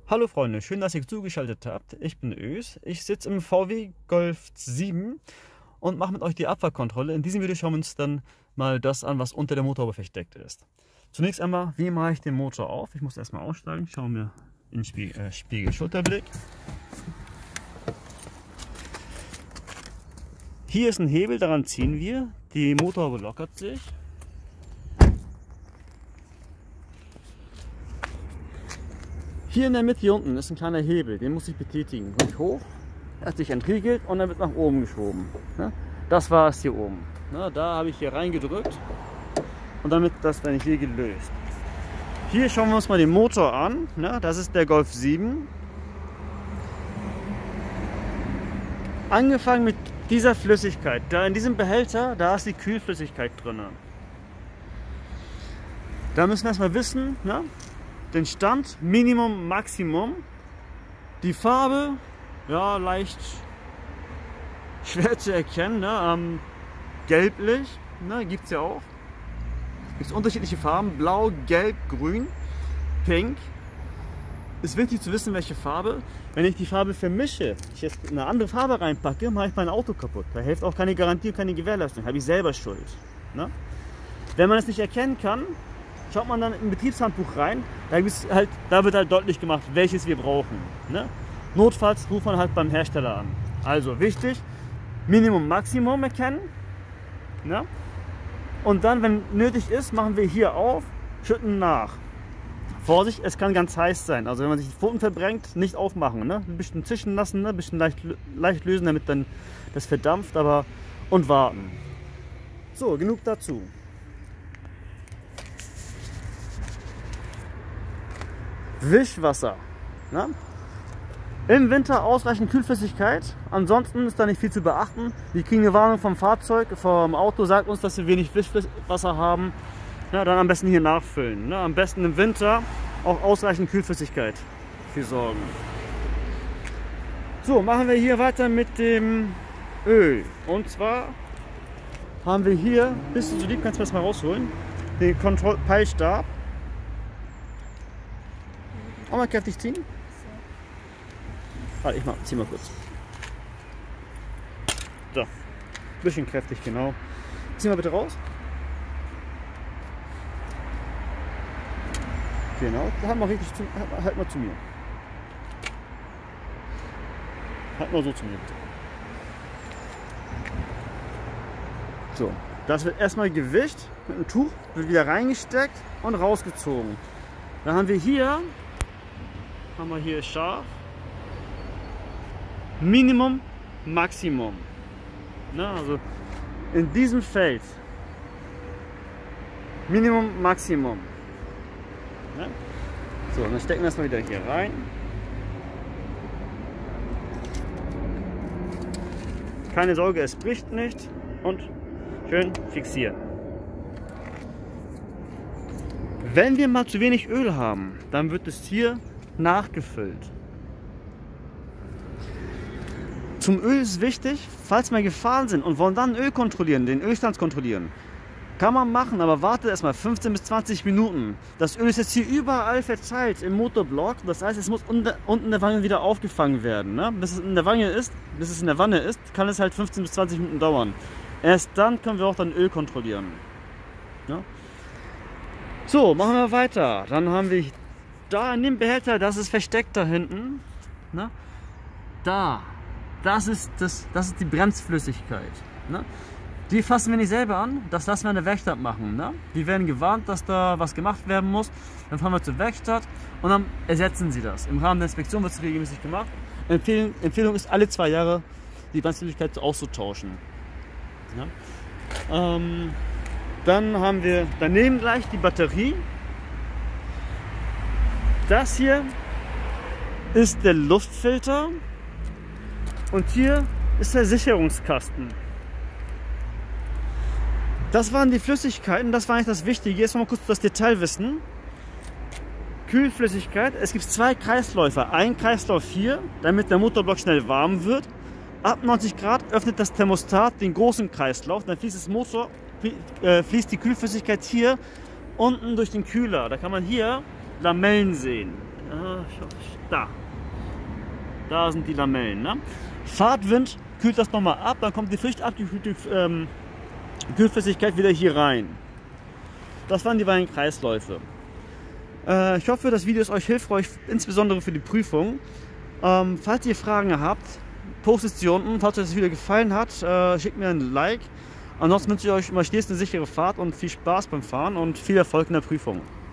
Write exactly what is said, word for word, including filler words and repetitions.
Hallo Freunde, schön, dass ihr zugeschaltet habt. Ich bin Ös. Ich sitze im V W Golf sieben und mache mit euch die Abfahrtkontrolle. In diesem Video schauen wir uns dann mal das an, was unter der Motorhaube versteckt ist. Zunächst einmal, wie mache ich den Motor auf? Ich muss erstmal aussteigen. Schauen wir in den Spiegel, äh, Spiegel Schulterblick. Hier ist ein Hebel, daran ziehen wir. Die Motorhaube lockert sich. Hier in der Mitte, hier unten, ist ein kleiner Hebel, den muss ich betätigen. Ruhig hoch, er hat sich entriegelt und dann wird nach oben geschoben. Das war es hier oben. Da habe ich hier reingedrückt und damit das dann hier gelöst. Hier schauen wir uns mal den Motor an. Das ist der Golf sieben. Angefangen mit dieser Flüssigkeit. Da in diesem Behälter, da ist die Kühlflüssigkeit drin. Da müssen wir erstmal wissen, ne? Den Stand, Minimum, Maximum. Die Farbe, ja, leicht schwer zu erkennen, ne? Ähm, gelblich, ne? Gibt es ja auch. Es gibt unterschiedliche Farben, blau, gelb, grün, pink. Ist wichtig zu wissen, welche Farbe. Wenn ich die Farbe vermische, ich jetzt eine andere Farbe reinpacke, mache ich mein Auto kaputt. Da hilft auch keine Garantie und keine Gewährleistung, habe ich selber Schuld. Ne? Wenn man es nicht erkennen kann, schaut man dann im Betriebshandbuch rein, da, halt, da wird halt deutlich gemacht, welches wir brauchen. Ne? Notfalls ruft man halt beim Hersteller an. Also wichtig, Minimum, Maximum erkennen. Ne? Und dann, wenn nötig ist, machen wir hier auf, schütten nach. Vorsicht, es kann ganz heiß sein. Also wenn man sich die Pfoten verbrennt, nicht aufmachen. Ne? Ein bisschen zischen lassen, ne? Ein bisschen leicht, leicht lösen, damit dann das verdampft, aber und warten. So, genug dazu. Wischwasser. Ne? Im Winter ausreichend Kühlflüssigkeit, ansonsten ist da nicht viel zu beachten. Wir kriegen eine Warnung vom Fahrzeug, vom Auto, sagt uns, dass wir wenig Wischwasser haben. Ja, dann am besten hier nachfüllen. Ne? Am besten im Winter auch ausreichend Kühlflüssigkeit für sorgen. So, machen wir hier weiter mit dem Öl. Und zwar haben wir hier, bist du so lieb, kannst du das mal rausholen, den Kontrollpeilstab. Auch mal kräftig ziehen. Warte, ich mal, zieh mal kurz. So, ein bisschen kräftig, genau. Zieh mal bitte raus. Genau, halt mal richtig zu, halt, halt mal zu mir. Halt mal so zu mir bitte. So, das wird erstmal gewischt mit einem Tuch, wird wieder reingesteckt und rausgezogen. Dann haben wir hier, haben wir hier scharf, Minimum, Maximum. Ne, also in diesem Feld Minimum, Maximum. Ne? So, dann stecken wir das mal wieder hier rein. Keine Sorge, es bricht nicht und schön fixieren. Wenn wir mal zu wenig Öl haben, dann wird es hier nachgefüllt. Zum Öl ist wichtig, falls wir gefahren sind und wollen dann Öl kontrollieren, den Ölstand kontrollieren. Kann man machen, aber wartet erstmal fünfzehn bis zwanzig Minuten. Das Öl ist jetzt hier überall verteilt im Motorblock. Das heißt, es muss unten in der Wanne wieder aufgefangen werden. Ne? Bis es in der Wanne ist, bis es in der Wanne ist, kann es halt fünfzehn bis zwanzig Minuten dauern. Erst dann können wir auch dann Öl kontrollieren. Ja? So, machen wir weiter. Dann haben wir da in dem Behälter, das ist versteckt da hinten. Ne? Da, das ist, das, das ist die Bremsflüssigkeit. Ne? Die fassen wir nicht selber an, das lassen wir in der Werkstatt machen. Ne? Die werden gewarnt, dass da was gemacht werden muss. Dann fahren wir zur Werkstatt und dann ersetzen sie das. Im Rahmen der Inspektion wird es regelmäßig gemacht. Empfehlung, Empfehlung ist, alle zwei Jahre die Bremsflüssigkeit auszutauschen. Ja? Ähm, dann haben wir daneben gleich die Batterie. Das hier ist der Luftfilter und hier ist der Sicherungskasten. Das waren die Flüssigkeiten, das war nicht das Wichtige. Jetzt mal kurz das Detailwissen. Kühlflüssigkeit, es gibt zwei Kreisläufe. Ein Kreislauf hier, damit der Motorblock schnell warm wird. Ab neunzig Grad öffnet das Thermostat den großen Kreislauf, dann fließt das Motor, fließt die Kühlflüssigkeit hier unten durch den Kühler. Da kann man hier Lamellen sehen. ich hoffe, da. Da sind die Lamellen. Ne? Fahrtwind kühlt das nochmal ab, dann kommt die frisch abgekühlte ähm, Kühlflüssigkeit wieder hier rein. Das waren die beiden Kreisläufe. Äh, ich hoffe, das Video ist euch hilfreich, insbesondere für die Prüfung. Ähm, falls ihr Fragen habt, postet sie unten. Falls euch das Video gefallen hat, äh, schickt mir ein Like. Ansonsten wünsche ich euch immer stets eine sichere Fahrt und viel Spaß beim Fahren und viel Erfolg in der Prüfung.